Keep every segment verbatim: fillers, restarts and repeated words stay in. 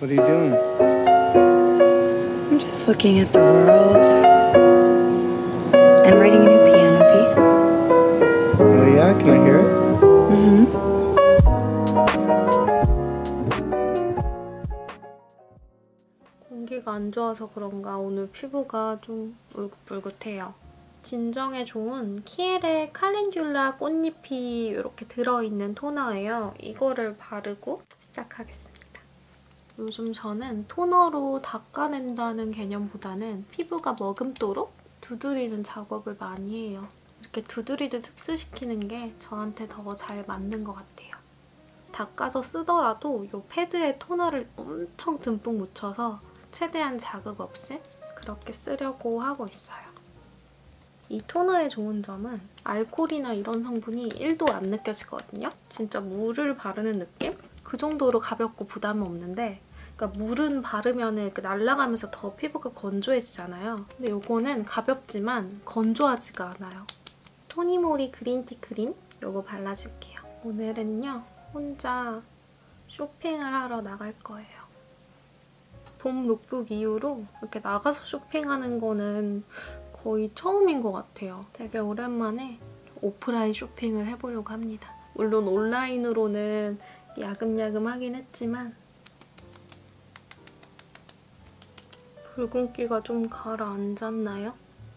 What are you doing? I'm just looking at the world and writing a new piano piece. Oh yeah? Can I hear it? Mm-hmm. 공기가 안 좋아서 그런가 오늘 피부가 좀 울긋불긋해요. 진정에 좋은 키엘의 칼렌듈라 꽃잎이 이렇게 들어있는 토너예요. 이거를 바르고 시작하겠습니다. 요즘 저는 토너로 닦아낸다는 개념보다는 피부가 머금도록 두드리는 작업을 많이 해요. 이렇게 두드리듯 흡수시키는 게 저한테 더 잘 맞는 것 같아요. 닦아서 쓰더라도 이 패드에 토너를 엄청 듬뿍 묻혀서 최대한 자극 없이 그렇게 쓰려고 하고 있어요. 이 토너의 좋은 점은 알코올이나 이런 성분이 일도 안 느껴지거든요. 진짜 물을 바르는 느낌? 그 정도로 가볍고 부담은 없는데 그러니까 물은 바르면 이렇게 날아가면서 더 피부가 건조해지잖아요. 근데 이거는 가볍지만 건조하지가 않아요. 토니모리 그린티 크림 이거 발라줄게요. 오늘은요 혼자 쇼핑을 하러 나갈 거예요. 봄 룩북 이후로 이렇게 나가서 쇼핑하는 거는 거의 처음인 것 같아요. 되게 오랜만에 오프라인 쇼핑을 해보려고 합니다. 물론 온라인으로는 야금야금 하긴 했지만 붉은기가 좀 가라앉았나요?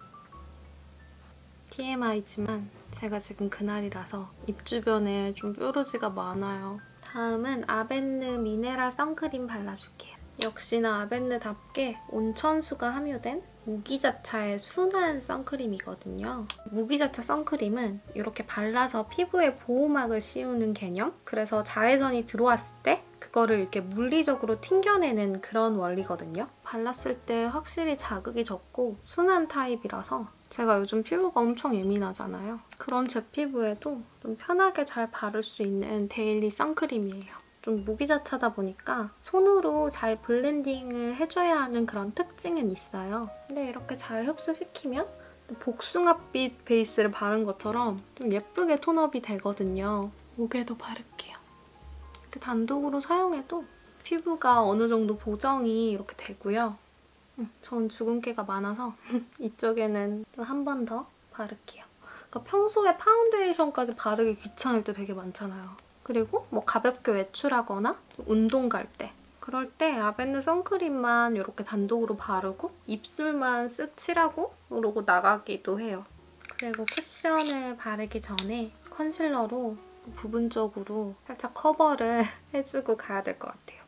티엠아이지만 제가 지금 그날이라서 입 주변에 좀 뾰루지가 많아요. 다음은 아벤느 미네랄 선크림 발라줄게요. 역시나 아벤느답게 온천수가 함유된 무기자차의 순한 선크림이거든요. 무기자차 선크림은 이렇게 발라서 피부에 보호막을 씌우는 개념? 그래서 자외선이 들어왔을 때 그거를 이렇게 물리적으로 튕겨내는 그런 원리거든요. 발랐을 때 확실히 자극이 적고 순한 타입이라서 제가 요즘 피부가 엄청 예민하잖아요. 그런 제 피부에도 좀 편하게 잘 바를 수 있는 데일리 선크림이에요. 좀 무기자차다 보니까 손으로 잘 블렌딩을 해줘야 하는 그런 특징은 있어요. 근데 이렇게 잘 흡수시키면 복숭아빛 베이스를 바른 것처럼 좀 예쁘게 톤업이 되거든요. 목에도 바를게요. 이렇게 단독으로 사용해도 피부가 어느 정도 보정이 이렇게 되고요. 음, 전 주근깨가 많아서 이쪽에는 또 한 번 더 바를게요. 그러니까 평소에 파운데이션까지 바르기 귀찮을 때 되게 많잖아요. 그리고 뭐 가볍게 외출하거나 운동 갈 때 그럴 때 아벤느 선크림만 이렇게 단독으로 바르고 입술만 쓱 칠하고 그러고 나가기도 해요. 그리고 쿠션을 바르기 전에 컨실러로 부분적으로 살짝 커버를 해주고 가야 될 것 같아요.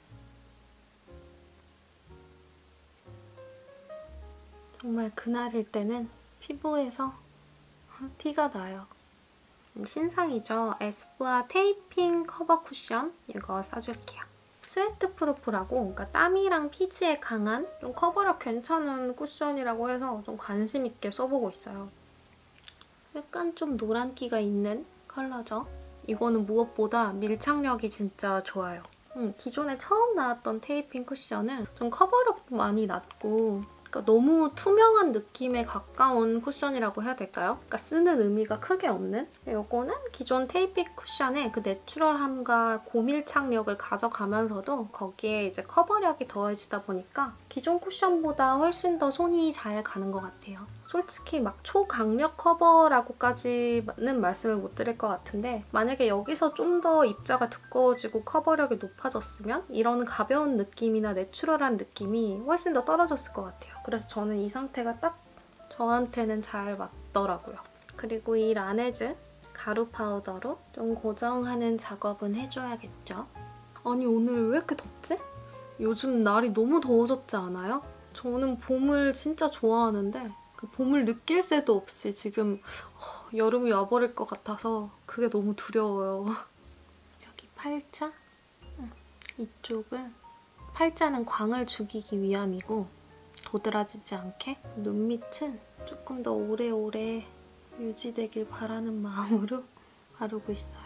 정말 그날일 때는 피부에서 티가 나요. 신상이죠. 에스쁘아 테이핑 커버 쿠션 이거 써줄게요. 스웨트 프루프라고 그러니까 땀이랑 피지에 강한 좀 커버력 괜찮은 쿠션이라고 해서 좀 관심 있게 써보고 있어요. 약간 좀 노란기가 있는 컬러죠. 이거는 무엇보다 밀착력이 진짜 좋아요. 음, 기존에 처음 나왔던 테이핑 쿠션은 좀 커버력도 많이 낮고 그러니까 너무 투명한 느낌에 가까운 쿠션이라고 해야 될까요? 그러니까 쓰는 의미가 크게 없는? 이거는 기존 테이핑 쿠션의 그 내추럴함과 고밀착력을 가져가면서도 거기에 이제 커버력이 더해지다 보니까 기존 쿠션보다 훨씬 더 손이 잘 가는 것 같아요. 솔직히 막 초강력 커버라고까지는 말씀을 못 드릴 것 같은데 만약에 여기서 좀 더 입자가 두꺼워지고 커버력이 높아졌으면 이런 가벼운 느낌이나 내추럴한 느낌이 훨씬 더 떨어졌을 것 같아요. 그래서 저는 이 상태가 딱 저한테는 잘 맞더라고요. 그리고 이 라네즈 가루 파우더로 좀 고정하는 작업은 해줘야겠죠. 아니 오늘 왜 이렇게 덥지? 요즘 날이 너무 더워졌지 않아요? 저는 봄을 진짜 좋아하는데 그 봄을 느낄 새도 없이 지금 어, 여름이 와버릴 것 같아서 그게 너무 두려워요. 여기 팔자? 응. 이쪽은 팔자는 광을 죽이기 위함이고 도드라지지 않게 눈밑은 조금 더 오래오래 유지되길 바라는 마음으로 바르고 있어요.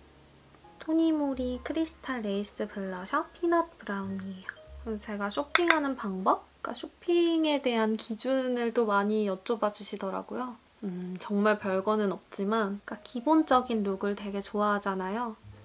토니모리 크리스탈 레이스 블러셔 피넛 브라운이에요. 그래서 제가 쇼핑하는 방법? 그러니까 쇼핑에 대한 기준을 또 많이 여쭤봐 주시더라고요. 음, 정말 별거는 없지만 그러니까 기본적인 룩을 되게 좋아하잖아요.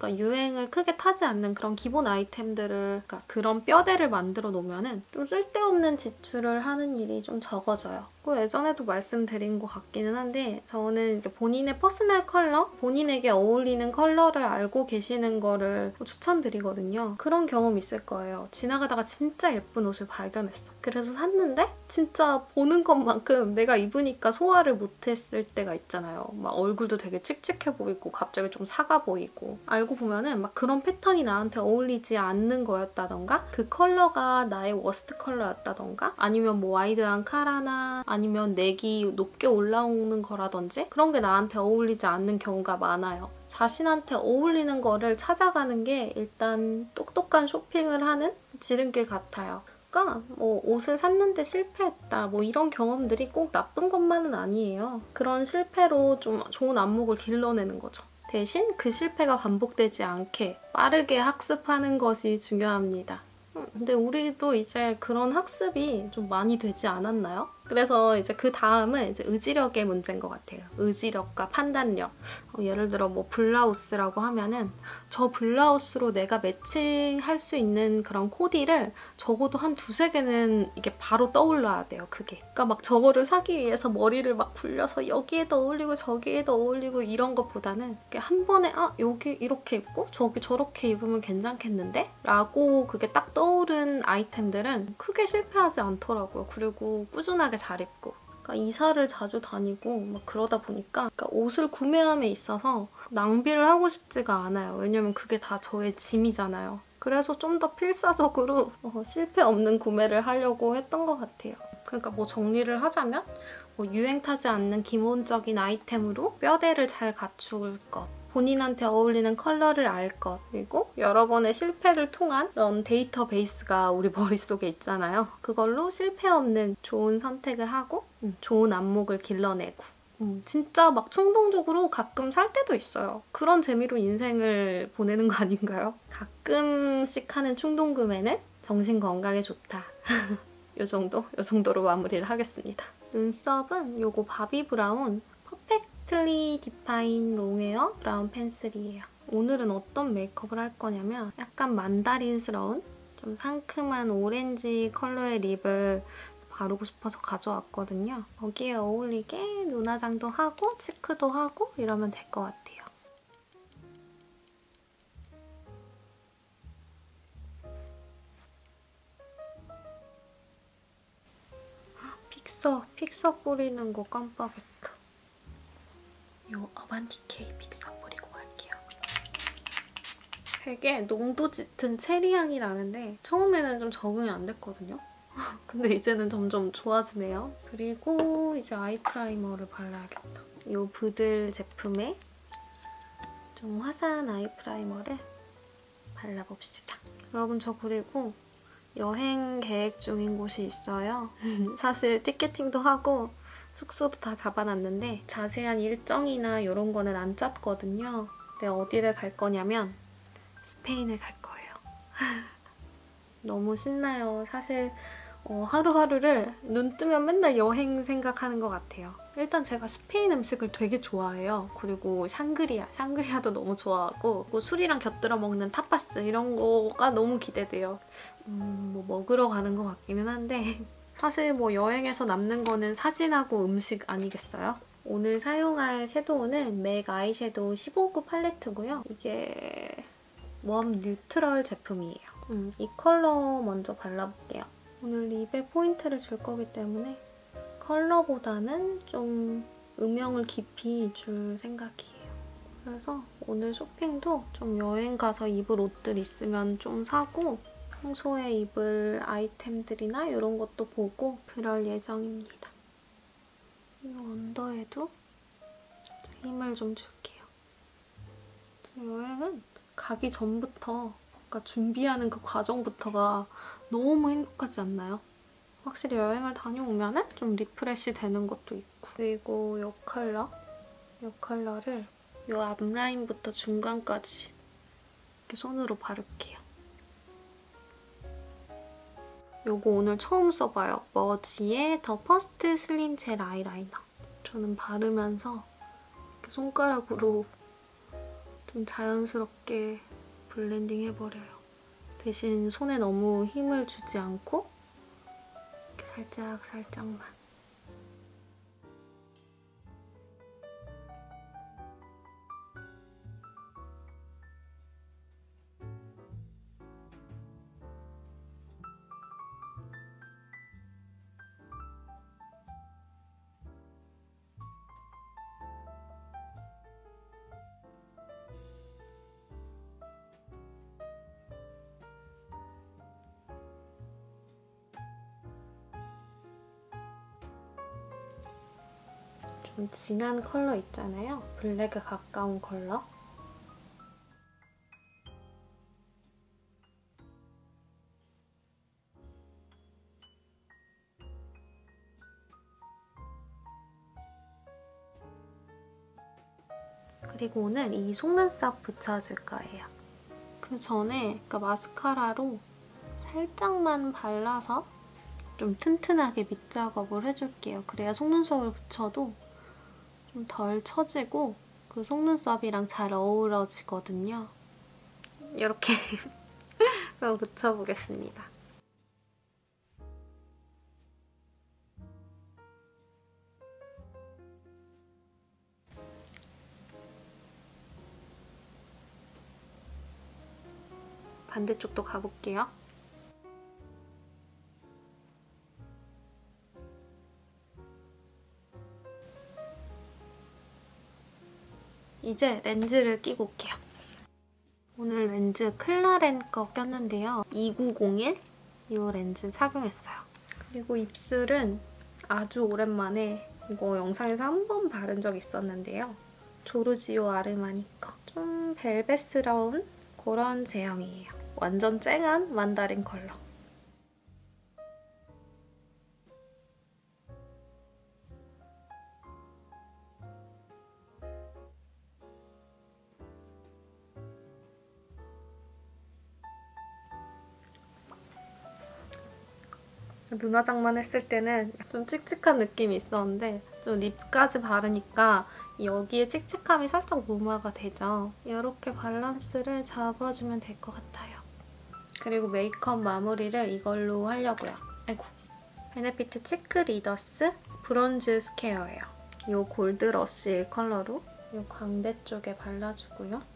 그러니까 유행을 크게 타지 않는 그런 기본 아이템들을, 그러니까 그런 뼈대를 만들어 놓으면은 좀 쓸데없는 지출을 하는 일이 좀 적어져요. 그 예전에도 말씀드린 것 같기는 한데 저는 이렇게 본인의 퍼스널 컬러, 본인에게 어울리는 컬러를 알고 계시는 거를 추천드리거든요. 그런 경험 있을 거예요. 지나가다가 진짜 예쁜 옷을 발견했어. 그래서 샀는데 진짜 보는 것만큼 내가 입으니까 소화를 못했을 때가 있잖아요. 막 얼굴도 되게 칙칙해 보이고 갑자기 좀 사가 보이고, 알고 보면은 막 그런 패턴이 나한테 어울리지 않는 거였다던가, 그 컬러가 나의 워스트 컬러였다던가, 아니면 뭐 와이드한 카라나 아니면 넥이 높게 올라오는 거라든지 그런 게 나한테 어울리지 않는 경우가 많아요. 자신한테 어울리는 거를 찾아가는 게 일단 똑똑한 쇼핑을 하는 지름길 같아요. 그러니까 뭐 옷을 샀는데 실패했다 뭐 이런 경험들이 꼭 나쁜 것만은 아니에요. 그런 실패로 좀 좋은 안목을 길러내는 거죠. 대신 그 실패가 반복되지 않게 빠르게 학습하는 것이 중요합니다. 근데 우리도 이제 그런 학습이 좀 많이 되지 않았나요? 그래서 이제 그 다음은 이제 의지력의 문제인 것 같아요. 의지력과 판단력. 어, 예를 들어 뭐 블라우스라고 하면은 저 블라우스로 내가 매칭할 수 있는 그런 코디를 적어도 한 두세 개는 이게 바로 떠올라야 돼요, 그게. 그러니까 막 저거를 사기 위해서 머리를 막 굴려서 여기에도 어울리고 저기에도 어울리고 이런 것보다는 한 번에 아, 여기 이렇게 입고 저기 저렇게 입으면 괜찮겠는데? 라고 그게 딱 떠오른 아이템들은 크게 실패하지 않더라고요. 그리고 꾸준하게 잘 입고. 그러니까 이사를 자주 다니고 막 그러다 보니까 그러니까 옷을 구매함에 있어서 낭비를 하고 싶지가 않아요. 왜냐면 그게 다 저의 짐이잖아요. 그래서 좀 더 필사적으로 어, 실패 없는 구매를 하려고 했던 것 같아요. 그러니까 뭐 정리를 하자면 뭐 유행 타지 않는 기본적인 아이템으로 뼈대를 잘 갖출 것, 본인한테 어울리는 컬러를 알 것, 그리고 여러 번의 실패를 통한 그런 데이터베이스가 우리 머릿속에 있잖아요. 그걸로 실패 없는 좋은 선택을 하고 음, 좋은 안목을 길러내고 음, 진짜 막 충동적으로 가끔 살 때도 있어요. 그런 재미로 인생을 보내는 거 아닌가요? 가끔씩 하는 충동 구매는 정신 건강에 좋다. 요 정도? 요 정도로 마무리를 하겠습니다. 눈썹은 요거 바비 브라운 퍼펙트리 디파인 롱웨어 브라운 펜슬이에요. 오늘은 어떤 메이크업을 할 거냐면 약간 만다린스러운 좀 상큼한 오렌지 컬러의 립을 바르고 싶어서 가져왔거든요. 거기에 어울리게 눈화장도 하고 치크도 하고 이러면 될 것 같아요. 픽서, 픽서 뿌리는 거 깜빡했다. 요 어반디케이 픽서 뿌리고 갈게요. 되게 농도 짙은 체리 향이 나는데 처음에는 좀 적응이 안 됐거든요. 근데 이제는 점점 좋아지네요. 그리고 이제 아이 프라이머를 발라야겠다. 이 부들 제품의 좀 화사한 아이 프라이머를 발라봅시다. 여러분 저 그리고 여행 계획 중인 곳이 있어요. 사실 티켓팅도 하고 숙소도 다 잡아놨는데 자세한 일정이나 이런 거는 안 짰거든요. 근데 어디를 갈 거냐면 스페인을 갈 거예요. 너무 신나요. 사실 어, 하루하루를 눈 뜨면 맨날 여행 생각하는 것 같아요. 일단 제가 스페인 음식을 되게 좋아해요. 그리고 샹그리아, 샹그리아도 너무 좋아하고 그리고 술이랑 곁들여 먹는 타파스 이런 거가 너무 기대돼요. 음, 뭐 먹으러 가는 것 같기는 한데 사실 뭐 여행에서 남는 거는 사진하고 음식 아니겠어요? 오늘 사용할 섀도우는 맥 아이섀도우 십오 구 팔레트고요. 이게 웜 뉴트럴 제품이에요. 음, 이 컬러 먼저 발라볼게요. 오늘 립에 포인트를 줄 거기 때문에 컬러보다는 좀 음영을 깊이 줄 생각이에요. 그래서 오늘 쇼핑도 좀 여행 가서 입을 옷들 있으면 좀 사고 평소에 입을 아이템들이나 이런 것도 보고 그럴 예정입니다. 이 언더에도 힘을 좀 줄게요. 여행은 가기 전부터 그러니까 준비하는 그 과정부터가 너무 행복하지 않나요? 확실히 여행을 다녀오면 좀 리프레시 되는 것도 있고 그리고 이 컬러, 이 컬러를 이 앞라인부터 중간까지 이렇게 손으로 바를게요. 요거 오늘 처음 써봐요. 머지의 더 퍼스트 슬림 젤 아이라이너. 저는 바르면서 이렇게 손가락으로 좀 자연스럽게 블렌딩 해버려요. 대신 손에 너무 힘을 주지 않고 이렇게 살짝 살짝만. 좀 진한 컬러 있잖아요. 블랙에 가까운 컬러. 그리고 오늘 이 속눈썹 붙여줄 거예요. 그 전에 그러니까 마스카라로 살짝만 발라서 좀 튼튼하게 밑작업을 해줄게요. 그래야 속눈썹을 붙여도 좀 덜 처지고 그 속눈썹이랑 잘 어우러지거든요. 이렇게 그럼 붙여보겠습니다. 반대쪽도 가볼게요. 이제 렌즈를 끼고 올게요. 오늘 렌즈 클라렌 거 꼈는데요. 이구공일 이 렌즈 착용했어요. 그리고 입술은 아주 오랜만에 이거 영상에서 한 번 바른 적 있었는데요. 조르지오 아르마니 거. 좀 벨벳스러운 그런 제형이에요. 완전 쨍한 만다린 컬러. 눈화장만 했을 때는 좀 칙칙한 느낌이 있었는데 좀 립까지 바르니까 여기에 칙칙함이 살짝 무마가 되죠. 이렇게 밸런스를 잡아주면 될 것 같아요. 그리고 메이크업 마무리를 이걸로 하려고요. 아이고. 베네피트 치크 리더스 브론즈 스퀘어예요. 이 골드 러쉬 컬러로 이 광대 쪽에 발라주고요.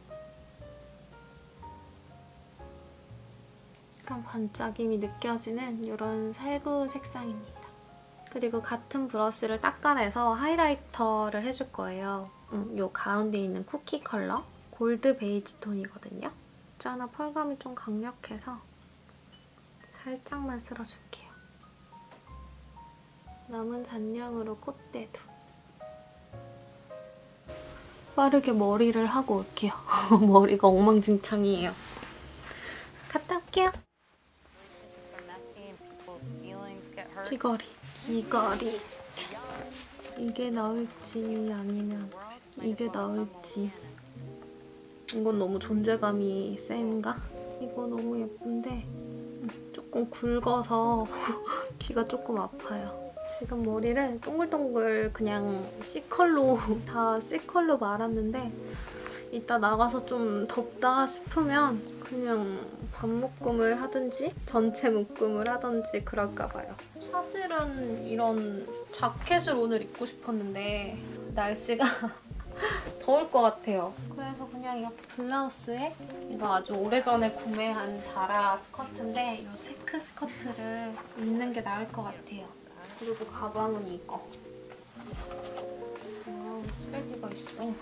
약간 반짝임이 느껴지는 이런 살구 색상입니다. 그리고 같은 브러쉬를 닦아내서 하이라이터를 해줄 거예요. 음, 이 가운데 있는 쿠키 컬러 골드 베이지 톤이거든요. 있잖아, 펄감이 좀 강력해서 살짝만 쓸어줄게요. 남은 잔량으로 콧대도. 빠르게 머리를 하고 올게요. 머리가 엉망진창이에요. 갔다 올게요. 귀걸이. 귀걸이. 이게 나을지 아니면 이게 나을지. 이건 너무 존재감이 센가? 이거 너무 예쁜데 조금 굵어서 귀가 조금 아파요. 지금 머리를 동글동글 그냥 C컬로 다 C컬로 말았는데 이따 나가서 좀 덥다 싶으면 그냥 반묶음을 하든지 전체 묶음을 하든지 그럴까 봐요. 사실은 이런 자켓을 오늘 입고 싶었는데 날씨가 더울 것 같아요. 그래서 그냥 이렇게 블라우스에 이거 아주 오래전에 구매한 자라 스커트인데 이 체크 스커트를 입는 게 나을 것 같아요. 그리고 가방은 이거. 아, 쓰레기가 있어.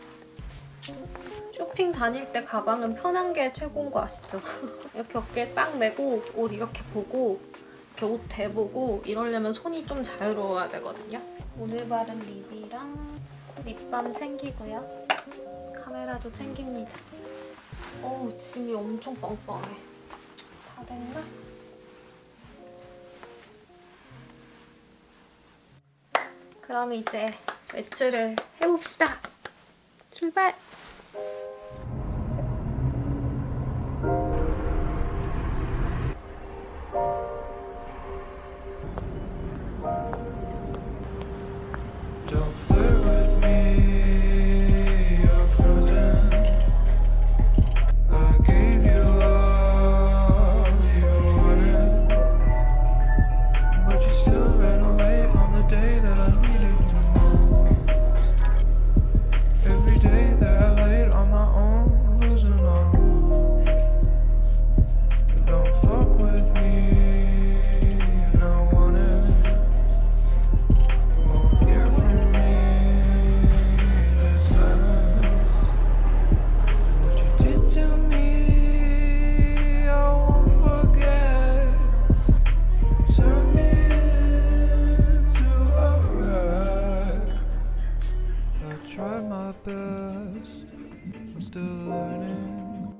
쇼핑 다닐 때 가방은 편한 게 최고인 거 아시죠? 이렇게 어깨에 딱 메고 옷 이렇게 보고 이렇게 옷 대보고 이러려면 손이 좀 자유로워야 되거든요. 오늘 바른 립이랑 립밤 챙기고요. 카메라도 챙깁니다. 어우, 짐이 엄청 뻥뻥해. 다 됐나? 그럼 이제 외출을 해봅시다. 출발! Don't flirt with me, you're frozen. fuck with me, and I want it. Won't hear from me, just silence. What you did to me, I won't forget. Turn me into a wreck. I tried my best, I'm still learning.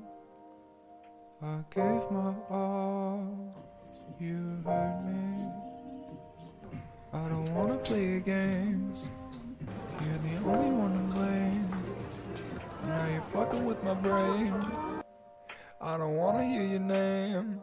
I gave my all, you hurt me. I don't wanna play your games, you're the only one to blame. Now you're fucking with my brain, I don't wanna hear your name.